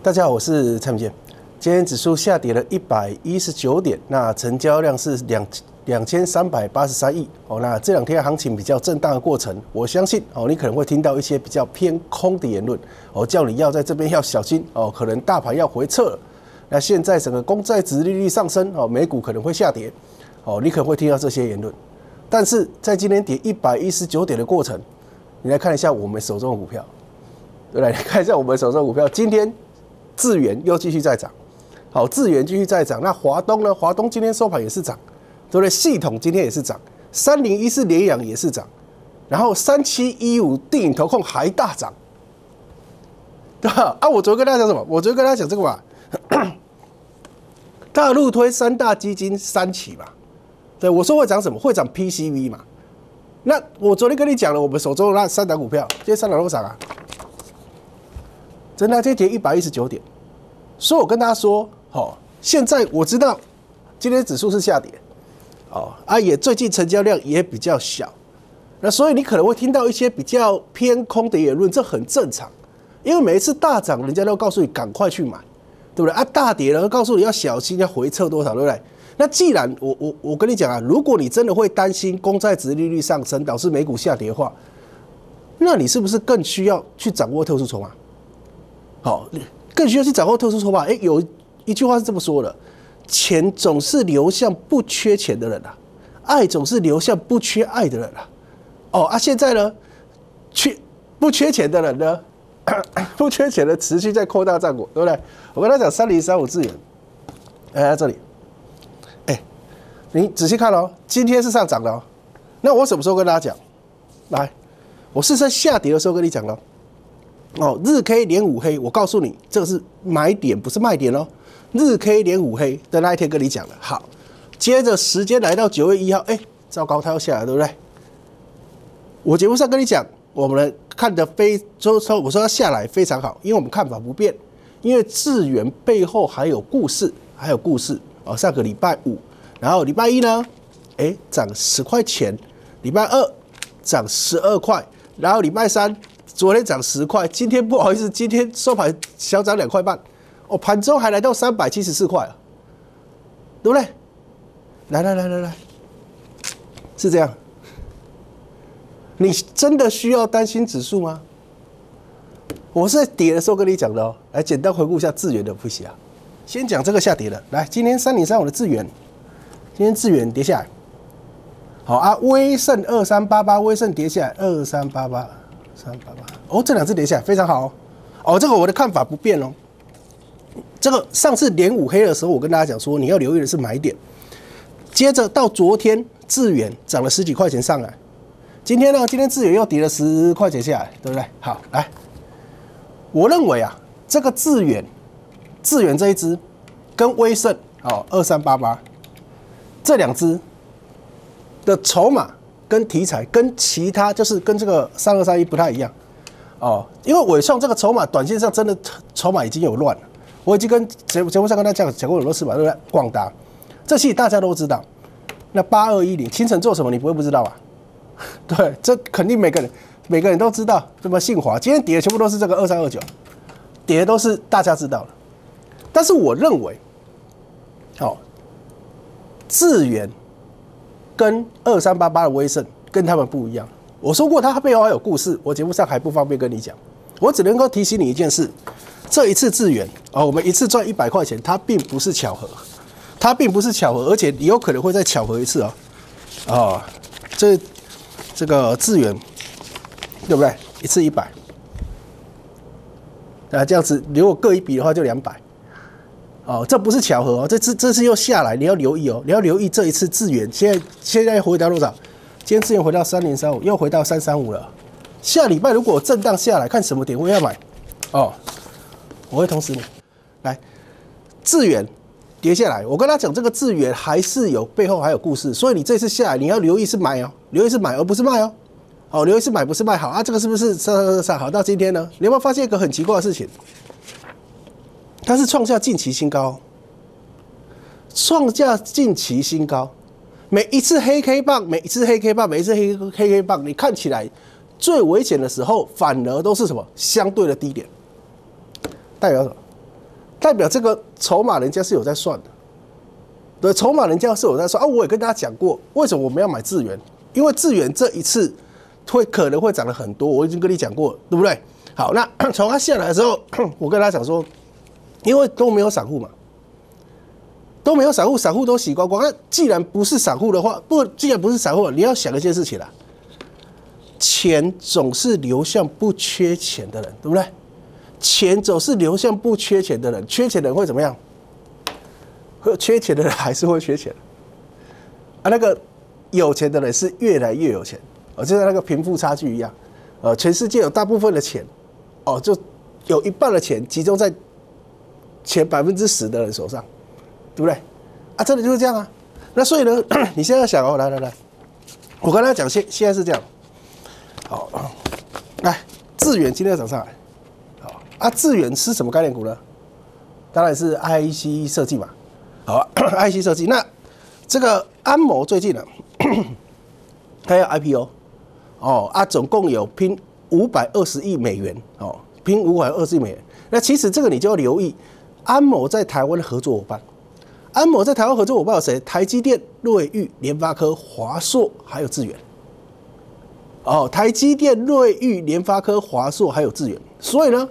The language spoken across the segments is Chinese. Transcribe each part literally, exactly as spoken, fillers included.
大家好，我是蔡明健。今天指数下跌了一百一十九点，那成交量是两两千三百八十三亿。哦，那这两天行情比较震荡的过程，我相信哦，你可能会听到一些比较偏空的言论，哦，叫你要在这边要小心哦，可能大盘要回撤了。那现在整个公债殖利率上升，哦，美股可能会下跌，哦，你可能会听到这些言论。但是在今天跌一百一十九点的过程，你来看一下我们手中的股票。对不对？看一下我们手上的股票，今天智原又继续在涨，好，智原继续在涨。那华东呢？华东今天收盘也是涨，对不对？系统今天也是涨，三零一四联阳也是涨，然后三七一五定影投控还大涨，对吧？啊，我昨天跟大家讲什么？我昨天跟大家讲这个嘛，大陆推三大基金三起嘛，对，我说会涨什么？会涨 P C V 嘛。那我昨天跟你讲了，我们手中的那三档股票，今天三档都涨啊。真的，今天跌一百一十九点，所以我跟大家说，哦，现在我知道今天指数是下跌，哦，啊也最近成交量也比较小，那所以你可能会听到一些比较偏空的言论，这很正常，因为每一次大涨，人家都告诉你赶快去买，对不对？啊，大跌了，告诉你要小心，要回撤多少，对不对？那既然我我我跟你讲啊，如果你真的会担心公债殖利率上升导致美股下跌的话，那你是不是更需要去掌握特殊筹码？好，更需要去掌握特殊筹码。哎，有一句话是这么说的：钱总是流向不缺钱的人啊，爱总是流向不缺爱的人啊。哦啊，现在呢，缺不缺钱的人呢，不缺钱的持续在扩大战果，对不对？我跟他讲三零三五智原，哎，在这里，哎，你仔细看哦，今天是上涨的哦。那我什么时候跟大家讲？来，我是在下跌的时候跟你讲了。哦，日 K 连五黑，我告诉你，这个是买点，不是卖点哦。日 K 连五黑的那一天跟你讲了，好，接着时间来到九月一号，哎，糟糕，它要下来，对不对？我节目上跟你讲，我们看的非周周，我说要下来非常好，因为我们看法不变，因为智原背后还有故事，还有故事哦。上个礼拜五，然后礼拜一呢，哎，涨十块钱，礼拜二涨十二块，然后礼拜三。昨天涨十块，今天不好意思，今天收盘小涨两块半，哦，盘中还来到三百七十四块啊，对不对？来来来来来，是这样。你真的需要担心指数吗？我是在跌的时候跟你讲的哦。来，简单回顾一下智原的分析啊。先讲这个下跌的，来，今天三零三五的智原，今天智原跌下来，好啊，威盛二三八八，威盛跌下来二三八八。三八八哦，这两只跌下来非常好哦。哦，这个我的看法不变哦。这个上次连五黑的时候，我跟大家讲说，你要留意的是买点。接着到昨天，智原涨了十几块钱上来。今天呢，今天智原又跌了十块钱下来，对不对？好，来，我认为啊，这个智原，智原这一只跟威盛哦二三八八这两只的筹码。跟题材跟其他就是跟这个三二三一不太一样哦，因为伟创这个筹码短线上真的筹码已经有乱了，我已经跟节节目上跟大家讲讲过很多次嘛，对不对？广达这期大家都知道，那八二一零清晨做什么你不会不知道吧？对，这肯定每个人每个人都知道。什么信华今天跌的全部都是这个二三二九，跌的都是大家知道的。但是我认为，哦，智原。跟二三八八的威盛跟他们不一样，我说过它背后还有故事，我节目上还不方便跟你讲，我只能够提醒你一件事：这一次智原哦，我们一次赚一百块钱，它并不是巧合，它并不是巧合，而且你有可能会再巧合一次哦。哦，这这个智原对不对？一次一百，啊，这样子如果各一笔的话就两百。哦，这不是巧合哦，这次这次又下来，你要留意哦，你要留意这一次智原，现在现在回到多少？今天智原回到三零三五，又回到三三五了。下礼拜如果震荡下来，看什么点位要买哦，我会通知你。来，智原跌下来，我跟他讲，这个智原还是有背后还有故事，所以你这次下来你要留意是买哦，留意是买而不是卖哦。哦，留意是买不是卖，好啊，这个是不是上上上好到今天呢？你有没有发现一个很奇怪的事情？它是创下近期新高，创下近期新高。每一次黑 K 棒，每一次黑 K 棒，每一次黑黑 K 棒，你看起来最危险的时候，反而都是什么相对的低点，代表什么？ 代表这个筹码人家是有在算的。对，筹码人家是有在算啊。我也跟大家讲过，为什么我们要买智原？因为智原这一次会可能会涨了很多，我已经跟你讲过，对不对？好，那从它下来的时候，我跟他讲说，因为都没有散户嘛，都没有散户，散户都洗光光。那既然不是散户的话，不，既然不是散户，你要想一件事情啦，钱总是流向不缺钱的人，对不对？钱总是流向不缺钱的人，缺钱的人会怎么样？缺钱的人还是会缺钱啊。那个有钱的人是越来越有钱，哦，就像那个贫富差距一样，呃，全世界有大部分的钱，哦，就有一半的钱集中在前百分之十的人手上，对不对？啊，真的就是这样啊。那所以呢，你现在想哦，来来来，我跟他讲，现现在是这样，好，来，智原今天涨上来，好啊，智原是什么概念股呢？当然是 I C 设计嘛。好 ，I C 设计。那这个安谋最近呢，它要 I P O， 哦啊，总共有拼五百二十亿美元哦，拼五百二十亿美元。那其实这个你就要留意，安谋在台湾的合作伙伴，安谋在台湾合作伙伴有谁？台积电、瑞昱、联发科、华硕，还有智原。哦，台积电、瑞昱、联发科、华硕还有智原。所以呢，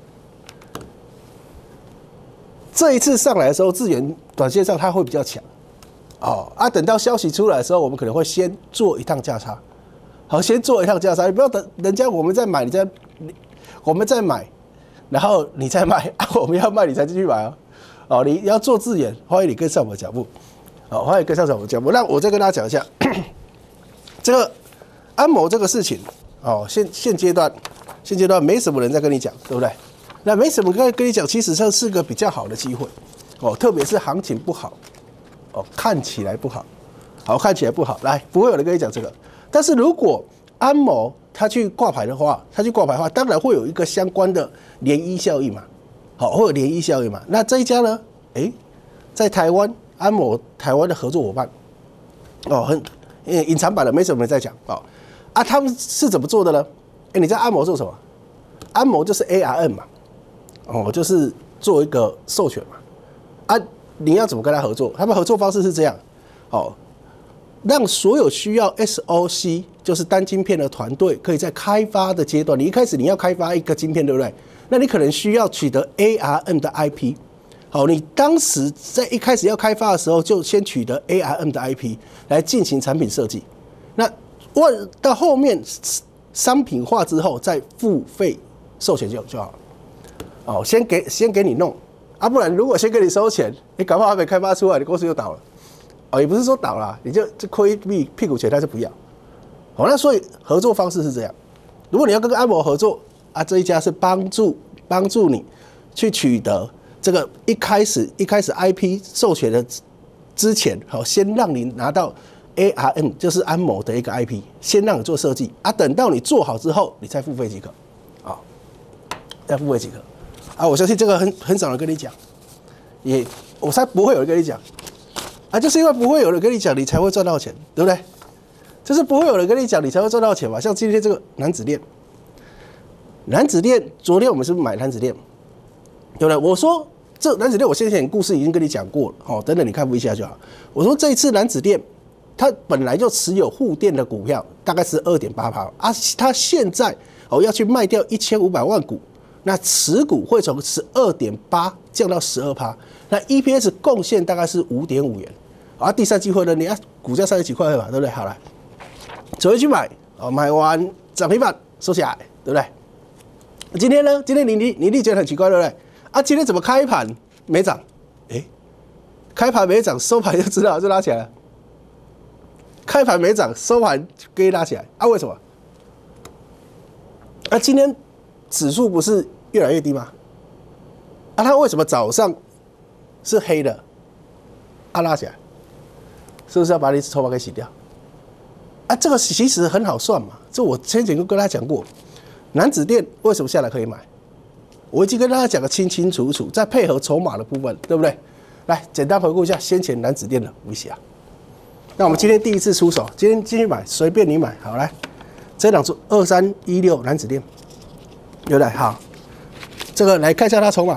这一次上来的时候，智原短线上它会比较强，哦啊，等到消息出来的时候，我们可能会先做一趟价差，好，先做一趟价差，你不要等人家我们再买，你再我们再买，然后你再卖，啊，我们要卖你才继续买啊，哦，你要做智原，欢迎你跟上我的脚步，好，欢迎跟上我的脚步。那我再跟大家讲一下，这个安谋这个事情，哦，现现阶段现阶段没什么人在跟你讲，对不对？那没什么跟跟你讲，其实上是个比较好的机会，哦，特别是行情不好，哦，看起来不好，好，看起来不好，来，不会有人跟你讲这个。但是如果安谋他去挂牌的话，他去挂牌的话，当然会有一个相关的涟漪效应嘛，好，会有涟漪效应嘛。那这一家呢，哎，在台湾安谋台湾的合作伙伴，哦，很隐藏版的，没什么人在讲，哦，啊，他们是怎么做的呢？哎，你知道安谋做什么？安谋就是 A R M 嘛。哦，就是做一个授权嘛，啊，你要怎么跟他合作？他们合作方式是这样，哦，让所有需要 S O C， 就是单晶片的团队，可以在开发的阶段，你一开始你要开发一个晶片，对不对？那你可能需要取得 A R M 的 I P， 好，你当时在一开始要开发的时候，就先取得 A R M 的 I P 来进行产品设计，那问到后面商品化之后，再付费授权就就好了。哦，先给先给你弄啊，不然如果先给你收钱，你搞不好还没开发出来，你公司就倒了。哦，也不是说倒了，你就就亏屁屁股钱，他就不要。好，那所以合作方式是这样：如果你要跟安谋合作啊，这一家是帮助帮助你去取得这个一开始一开始 I P 授权的之前，好，先让你拿到 A R M， 就是安谋的一个 I P， 先让你做设计啊，等到你做好之后，你再付费即可。啊，再付费即可。啊，我相信这个很很少人跟你讲，也我才不会有人跟你讲，啊，就是因为不会有人跟你讲，你才会赚到钱，对不对？就是不会有人跟你讲，你才会赚到钱嘛。像今天这个楠梓电，楠梓电，昨天我们是不是买楠梓电，对不对？我说这楠梓电，我先前故事已经跟你讲过了，哦，等等你看一下就好。我说这一次楠梓电，它本来就持有沪电的股票，大概是 二点八趴 啊，它现在哦要去卖掉一千五百万股。那持股会从 十二点八 降到 百分之十二， 那 E P S 贡献大概是 五点五元，啊，第三季会呢，你看股价三十几块嘛，对不对？好了，走回去买，哦，买完涨停板收起来，对不对？今天呢，今天你你你一定觉得很奇怪，对不对？啊，今天怎么开盘没涨？哎，开盘没涨，收盘就知道就拉起来了。开盘没涨，收盘给拉起来，啊，为什么？啊，今天指数不是越来越低吗？啊，它为什么早上是黑的，啊拉起来，是不是要把你筹码给洗掉？啊，这个其实很好算嘛。这我先前就跟大家讲过，楠梓电为什么下来可以买？我已经跟大家讲得清清楚楚，再配合筹码的部分，对不对？来，简单回顾一下先前楠梓电的威胁啊。那我们今天第一次出手，今天继续买，随便你买。好，来，这两组二三一六楠梓电，对不对？好，这个来看一下它筹码。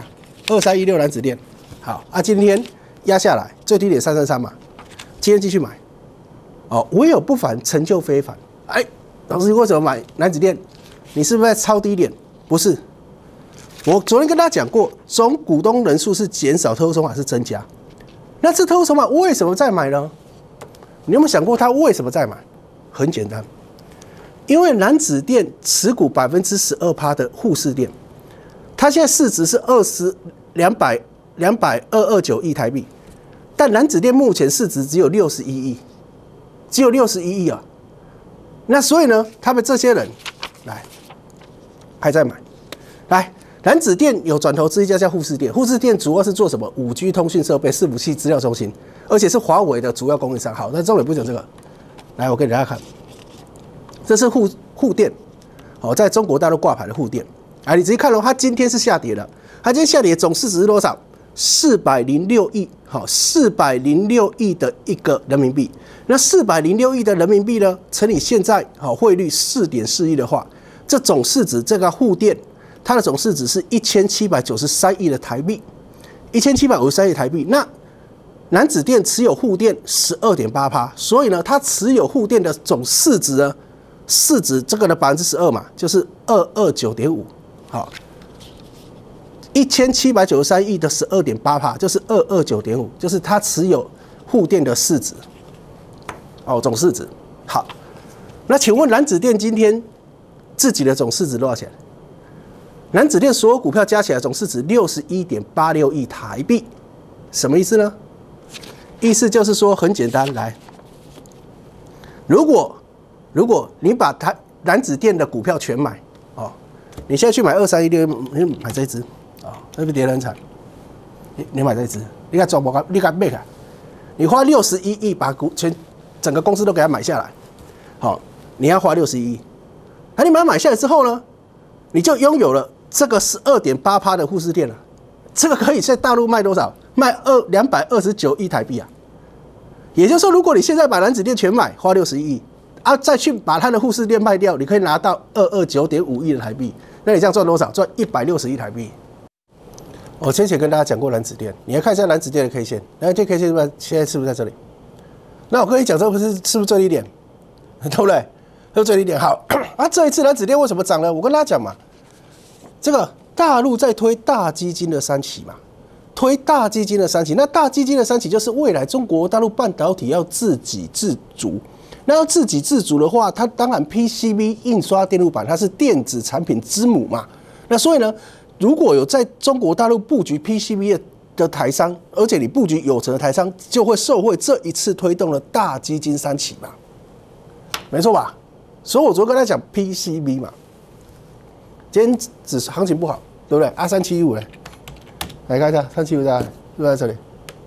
二三一六蓝子电，好啊，今天压下来，最低点三三三嘛，今天继续买。哦，唯有不凡，成就非凡。哎，老师为什么买蓝子电？你是不是在超低点？不是，我昨天跟大家讲过，总股东人数是减少，特殊筹码是增加。那这特殊筹码为什么在买呢？你有没有想过它为什么在买？很简单，因为蓝子电持股百分之十二趴的富士电，它现在市值是二十两百两百二二九亿台币，但蓝子电目前市值只有六十一亿。只有六十一亿啊，那所以呢，他们这些人来还在买，来蓝子电有转投资一家叫富士电，富士电主要是做什么？五 G 通讯设备、伺服器资料中心，而且是华为的主要供应商。好，那重点不讲这个，来我给大家看，这是富富电，好，在中国大陆挂牌的富电，哎，你仔细看哦，它今天是下跌的，它今天下跌总市值是多少？四百零六亿，好，四百零六亿的一个人民币。那四百零六亿的人民币呢，乘以现在好汇率四点四亿的话，这总市值这个富电，它的总市值是一千七百九十三亿的台币，一千七百五十三亿台币。那蓝子电持有富电十二点八趴，所以呢，它持有富电的总市值呢，市值这个的百分之十二嘛，就是二二九点五，好。一千七百九十三亿的十二点八趴，就是二二九点五，就是它持有富电的市值，哦，总市值。好，那请问蓝子电今天自己的总市值多少钱？蓝子电所有股票加起来总市值六十一点八六亿台币，什么意思呢？意思就是说很简单，来，如果如果你把它蓝子电的股票全买，哦，你现在去买二三一六，你买这一支。啊，那不跌得很惨。你你买这一支，你看抓不？你看卖开，你花六十一亿把股全整个公司都给它买下来，好，你要花六十一亿。那你把它买下来之后呢，你就拥有了这个十二点八趴的富士电了。这个可以在大陆卖多少？卖二两百二十九亿台币啊。也就是说，如果你现在把蓝子电全买，花六十一亿啊，再去把它的富士电卖掉，你可以拿到二二九点五亿的台币。那你这样赚多少？赚一百六十亿台币。我先前跟大家讲过蓝子电，你要看一下蓝子电的 K 线，那这 K 线现在是不是在这里？那我跟你讲，这不是是不是最低点，对不对？是不是最低点？好啊，这一次蓝子电为什么涨呢？我跟大家讲嘛，这个大陆在推大基金的三期嘛，推大基金的三期，那大基金的三期就是未来中国大陆半导体要自给自足。那要自给自足的话，它当然 P C B 印刷电路板它是电子产品之母嘛，那所以呢？如果有在中国大陆布局 P C B 的台商，而且你布局有成的台商，就会受惠这一次推动的大基金三起嘛，没错吧？所以我昨天跟他讲 P C B 嘛，今天指行情不好，对不对？啊，三七一五嘞，来看一下，三七五在是不是在这里？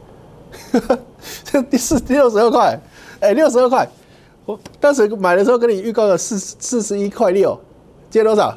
这第四六十二块，哎，六十二块，我当时买的时候跟你预告了四四十一块六，今天多少？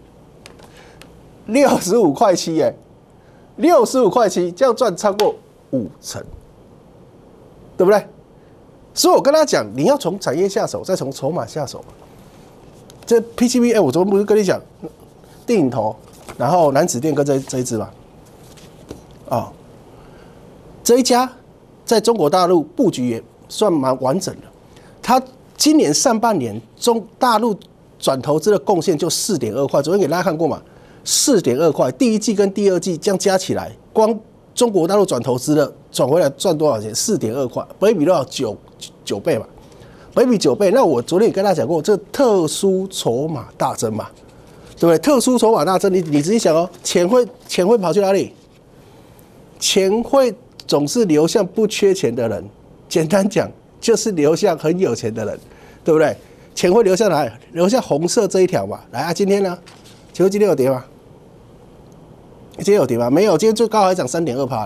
六十五块七耶，六十五块七，这样赚超过五成，对不对？所以我跟他讲，你要从产业下手，再从筹码下手。这 P C B， 哎，我昨天不是跟你讲，电影头，然后蓝子电跟这这一支嘛，哦，这一家在中国大陆布局也算蛮完整的。它今年上半年中大陆转投资的贡献就四点二块，昨天给大家看过嘛。四点二块，第一季跟第二季这样加起来，光中国大陆转投资的转回来赚多少钱？四点二块，本益比多少？九九倍嘛，本益比九倍。那我昨天也跟大家讲过，这特殊筹码大增嘛，对不对？特殊筹码大增，你你仔细想哦，钱会钱会跑去哪里？钱会总是流向不缺钱的人，简单讲就是流向很有钱的人，对不对？钱会流向哪里？流向红色这一条嘛。来啊，今天呢？请问今天有跌吗？今天有跌吗？没有，今天最高还涨三点二趴，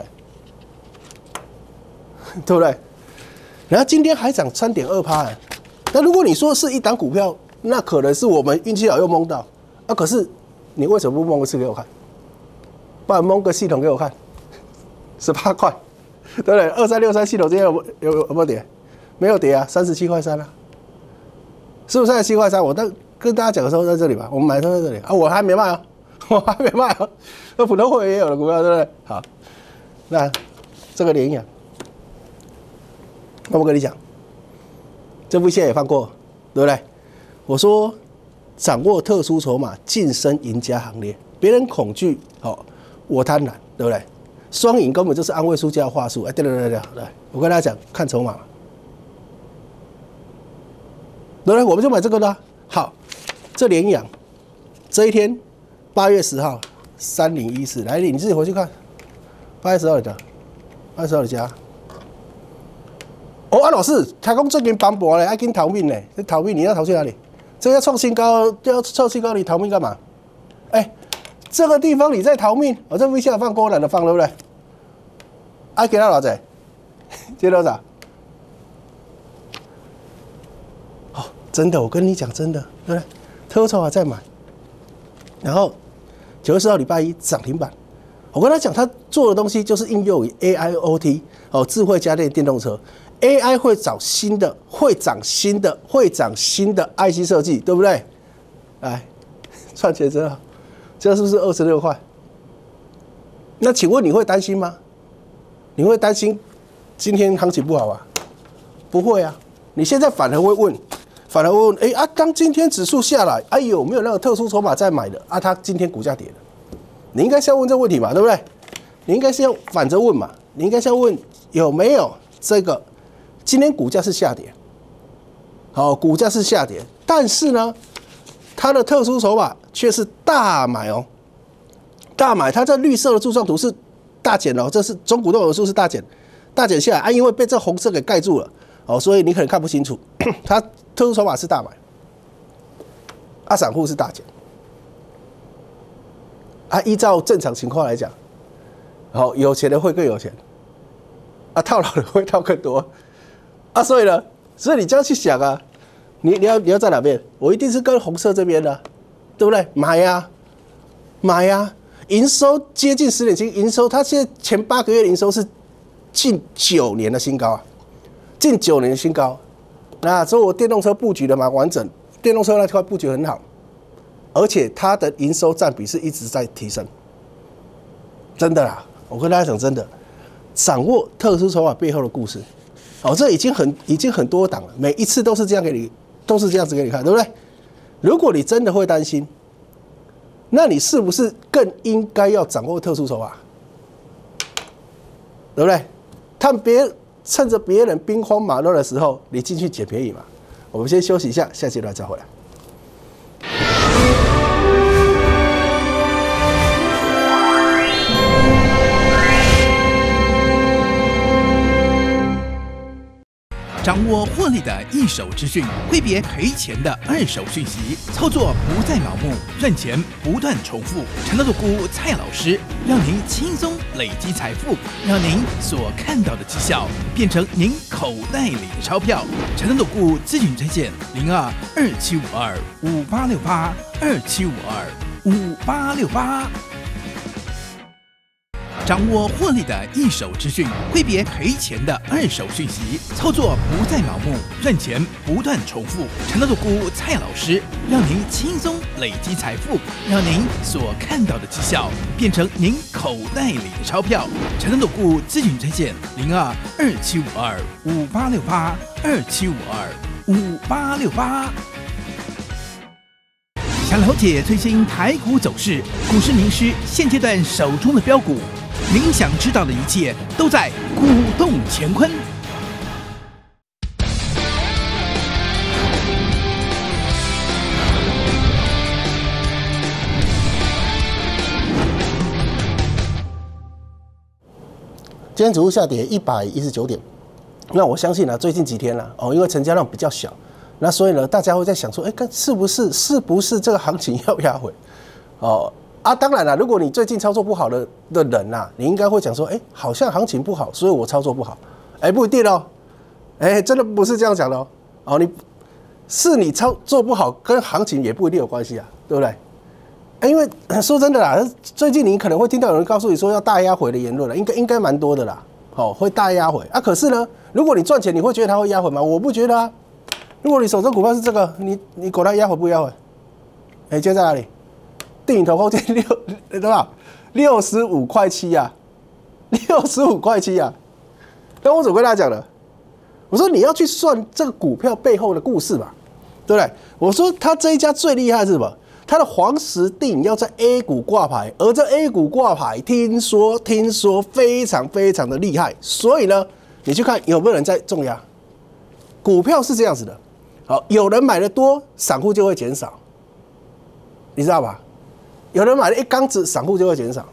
对不对？然后今天还涨三点二趴，那如果你说是一档股票，那可能是我们运气好又蒙到啊。可是你为什么不蒙个次给我看？不然蒙个系统给我看，十八块，对不对？二三六三系统今天有有有有没有跌？没有跌啊，三十七块三啊，是不是三十七块三？我当跟大家讲的时候在这里吧，我们买的时候在这里啊，我还没卖啊， 我还没卖哦，那普通会员也有的股票，对不对？好，那这个联阳，那我跟你讲，这部线也放过，对不对？我说掌握特殊筹码，晋升赢家行列。别人恐惧，哦，我贪婪，对不对？双赢根本就是安慰输家的话术。哎，对对对对，来，我跟大家讲，看筹码，对不对？我们就买这个的。好，这联阳这一天，八月十号，三零一四，来，你自己回去看，八月十号的，八月十号的家。哦，啊，老师，台工最近磅礴嘞，爱跟逃命嘞，这逃命你要逃去哪里？这个要创新高，要创新高，你逃命干嘛？哎、欸，这个地方你在逃命，我、哦、这微笑放，我懒得放，对不对？啊，给他老仔，接多少？哦，真的，我跟你讲，真的，对不对？特殊啊，再买，然后九月四号礼拜一涨停板。我跟他讲，他做的东西就是应用于 A I O T 哦，智慧家电电动车。A I 会找新的，会涨新的，会涨新的 I C 设计，对不对？来，赚钱真好，这是不是二十六块？那请问你会担心吗？你会担心今天行情不好啊？不会啊，你现在反而会问，反而会问，哎、欸、啊，当今天指数下来，哎、啊、有没有那个特殊筹码在买的啊？它今天股价跌了，你应该是要问这个问题嘛，对不对？你应该是要反着问嘛，你应该是要问有没有这个。今天股价是下跌，好，股价是下跌，但是呢，它的特殊筹码却是大买哦，大买。它这绿色的柱状图是大减哦，这是中股动指数是大减，大减下来啊，因为被这红色给盖住了哦，所以你可能看不清楚。它特殊筹码是大买，啊，散户是大减，啊，依照正常情况来讲，好，有钱的会更有钱，啊，套牢的会套更多。啊，所以呢，所以你这样去想啊，你你要你要在哪边？我一定是跟红色这边的、啊，对不对？买呀、啊，买呀、啊，营收接近十点七，营收它现在前八个月营收是近九年的新高啊，近九年的新高。那所以我电动车布局的蛮完整，电动车那块布局很好，而且它的营收占比是一直在提升，真的啦，我跟大家讲真的，掌握特殊筹码背后的故事。哦，这已经很已经很多档了，每一次都是这样给你，都是这样子给你看，对不对？如果你真的会担心，那你是不是更应该要掌握特殊筹码，对不对？看别趁着别人兵荒马乱的时候，你进去捡便宜嘛。我们先休息一下，下阶段再回来。 掌握获利的一手资讯，挥别赔钱的二手讯息，操作不再盲目，赚钱不断重复。陈德股蔡老师让您轻松累积财富，让您所看到的绩效变成您口袋里的钞票。陈德股咨询专线零二二七五二五八六八二七五二五八六八。掌握获利的一手资讯，挥别赔钱的二手讯息，操作不再盲目，赚钱不断重复。陈德股蔡老师让您轻松累积财富，让您所看到的绩效变成您口袋里的钞票。陈德股咨询专线零二二七五二五八六八二七五二五八六八。想了解最新台股走势，股市名师现阶段手中的标股。您想知道的一切都在股动乾坤。 今天指数下跌一百一十九点，那我相信呢、啊，最近几天了、啊、哦，因为成交量比较小，那所以呢，大家会在想说，哎、欸，是不是是不是这个行情要压回？哦。啊，当然了，如果你最近操作不好的的人呐、啊，你应该会讲说，哎、欸，好像行情不好，所以我操作不好。哎、欸，不一定哦，哎、欸，真的不是这样讲的哦。哦，你是你操作不好，跟行情也不一定有关系啊，对不对？哎、欸，因为说真的啦，最近你可能会听到有人告诉你说要大压回的言论了，应该应该蛮多的啦。哦，会大压回啊，可是呢，如果你赚钱，你会觉得它会压回吗？我不觉得啊。如果你手中股票是这个，你你管它压回不压回？哎、欸，接在哪里？ 定影投控今天六多少？六十五块七啊，六十五块七啊。那我怎么跟大家讲的？我说你要去算这个股票背后的故事嘛，对不对？我说他这一家最厉害是什么？他的黄石定影要在 A 股挂牌，而这 A 股挂牌，听说听说非常非常的厉害，所以呢，你去看有没有人在重压。股票是这样子的，好，有人买的多，散户就会减少，你知道吧？有人买了一缸子，散户就会减少。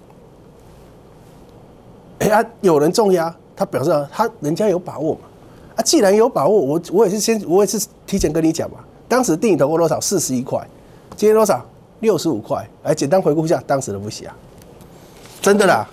哎呀，有人重压，他表示他人家有把握嘛。啊，既然有把握，我我也是先，我也是提前跟你讲嘛。当时定影投过多少？四十一块，今天多少？六十五块。来，简单回顾一下当时的不息啊，真的啦，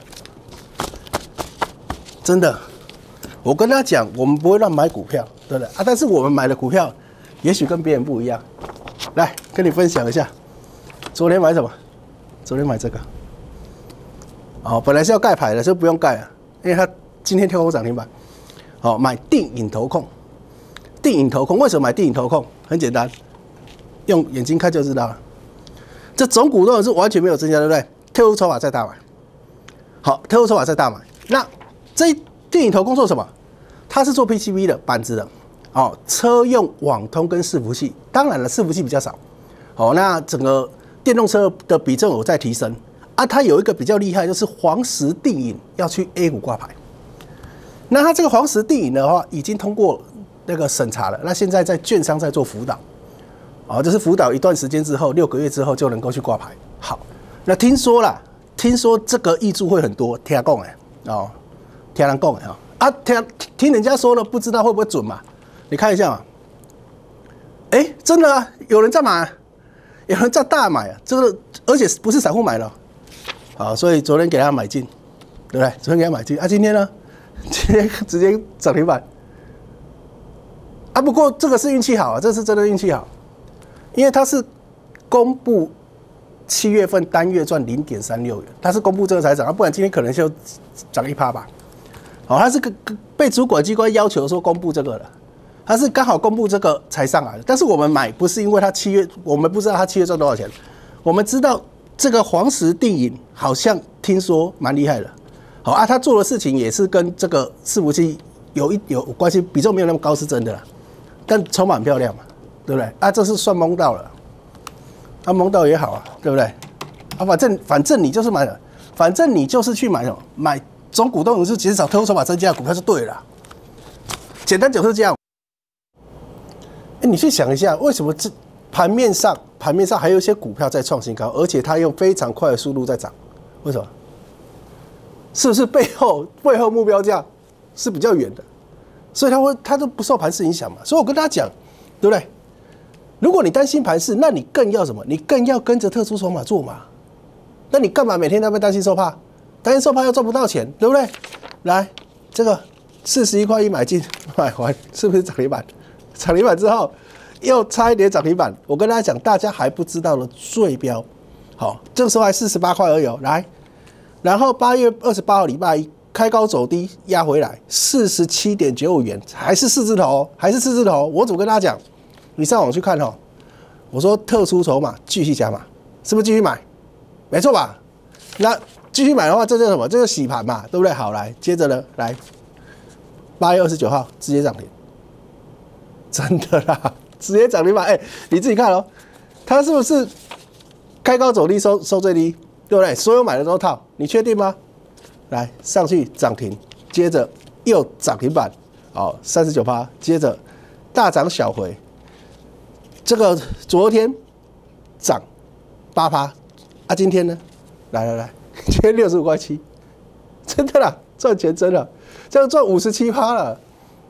真的。我跟他讲，我们不会乱买股票，对不对啊？但是我们买的股票，也许跟别人不一样。来，跟你分享一下，昨天买什么？昨天买这个。哦，本来是要盖牌的，所以不用盖了，因为它今天跳空涨停板。好，买定影投控，定影投控为什么买定影投控？很简单，用眼睛看就知道了。这总股东是完全没有增加，对不对？特殊筹码再大买。好，特殊筹码再大买。那这定影投控做什么？它是做 P C B 的板子的，哦，车用网通跟伺服器，当然了，伺服器比较少。好，那整个电动车的比重有在提升啊。它有一个比较厉害，就是黄石定影要去 A 股挂牌。那它这个黄石定影的话，已经通过那个审查了。那现在在券商在做辅导，哦，就是辅导一段时间之后，六个月之后就能够去挂牌。好，那听说啦，听说这个挹注会很多，听讲哎，哦，听人讲哎哈，啊，听听人家说了，不知道会不会准嘛？你看一下嘛，哎、欸，真的啊，有人在买，有人在大买啊，这个而且不是散户买了，好，所以昨天给他买进，对不对？昨天给他买进啊，今天呢？今天直接涨停板啊！不过这个是运气好啊，这是真的运气好，因为它是公布七月份单月赚零点三六元，它是公布这个才涨，不然今天可能就涨一趴吧。好，它是个被主管机关要求说公布这个了，它是刚好公布这个才上来的。但是我们买不是因为它七月，我们不知道它七月赚多少钱，我们知道这个黄石定影好像听说蛮厉害的。好啊，他做的事情也是跟这个伺服器有一有关系，比重没有那么高是真的啦，但筹码很漂亮嘛，对不对？啊，这是算蒙到了，啊蒙到也好啊，对不对？啊，反正反正你就是买了，反正你就是去买什么买总股东是减少特殊筹码增加的股票就对了，简单讲是这样。哎、欸，你去想一下，为什么这盘面上盘面上还有一些股票在创新高，而且它用非常快的速度在涨，为什么？是不是背后背后目标价是比较远的，所以它会它都不受盘势影响嘛？所以我跟大家讲，对不对？如果你担心盘势，那你更要什么？你更要跟着特殊筹码做嘛？那你干嘛每天在那边担心受怕？担心受怕又赚不到钱，对不对？来，这个四十一块一买进买完，是不是涨停板？涨停板之后又差一点涨停板。我跟大家讲，大家还不知道的最标，好，这个时候还四十八块而已哦，来。然后八月二十八号礼拜一开高走低压回来四十七点九五元，还是四字头，还是四字头。我怎么跟大家讲？你上网去看哦。我说特殊筹码继续加码，是不是继续买？没错吧？那继续买的话，这叫什么？这是洗盘嘛，对不对？好，来，接着呢，来八月二十九号直接涨停，真的啦，直接涨停板。哎、欸，你自己看哦，它是不是开高走低收收最低？对不对？所有买的都套，你确定吗？来上去涨停，接着又涨停板，好，三十九趴，接着大涨小回。这个昨天涨八趴，啊，今天呢？来来来，今天六十五块七，真的啦，赚钱真的，这样赚五十七趴了。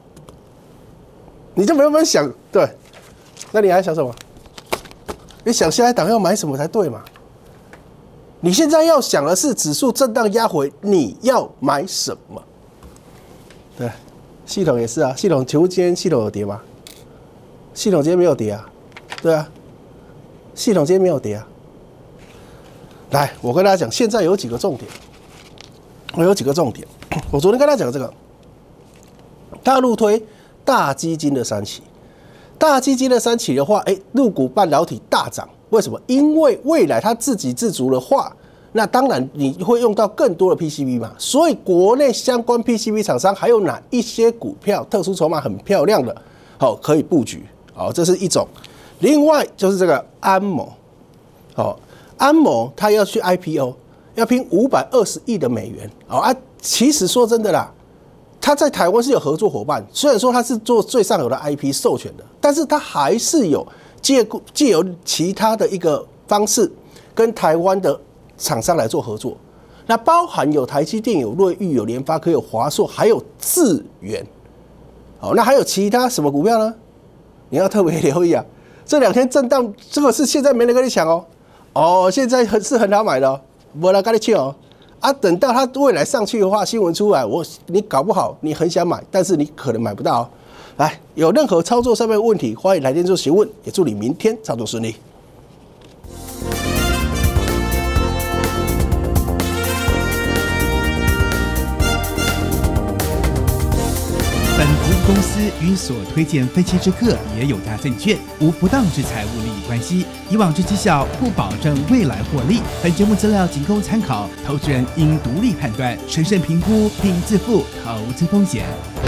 你就没有没有想对？那你还想什么？你想下一档要买什么才对嘛？你现在要想的是指数震荡压回，你要买什么？对，系统也是啊。系统，请问今天系统有跌吗？系统今天没有跌啊。对啊，系统今天没有跌啊。来，我跟大家讲，现在有几个重点，我有几个重点。我昨天跟大家讲这个，大陆推大基金的三期，大基金的三期的话，哎，陆股半导体大涨， 为什么？因为未来它自给自足的话，那当然你会用到更多的 P C B 嘛。所以国内相关 P C B 厂商还有哪一些股票特殊筹码很漂亮的，好可以布局。好，这是一种。另外就是这个安谋，好，安谋它要去 I P O， 要拼五百二十亿的美元。好啊，其实说真的啦。他在台湾是有合作伙伴，虽然说他是做最上游的 I P 授权的，但是他还是有借借由其他的一个方式跟台湾的厂商来做合作。那包含有台积电、有瑞昱、有联发科、有华硕，还有智原。好，那还有其他什么股票呢？你要特别留意啊！这两天震荡，这个是现在没人跟你抢哦。哦，现在很是很好买的哦，没人跟你抢哦。啊，等到它未来上去的话，新闻出来，我你搞不好你很想买，但是你可能买不到哦。来，有任何操作上面的问题，欢迎来电做询问，也祝你明天操作顺利。 本服务公司与所推荐分期之客也有大证券无不当之财务利益关系，以往之绩效不保证未来获利。本节目资料仅供参考，投资人应独立判断、审慎评估并自负投资风险。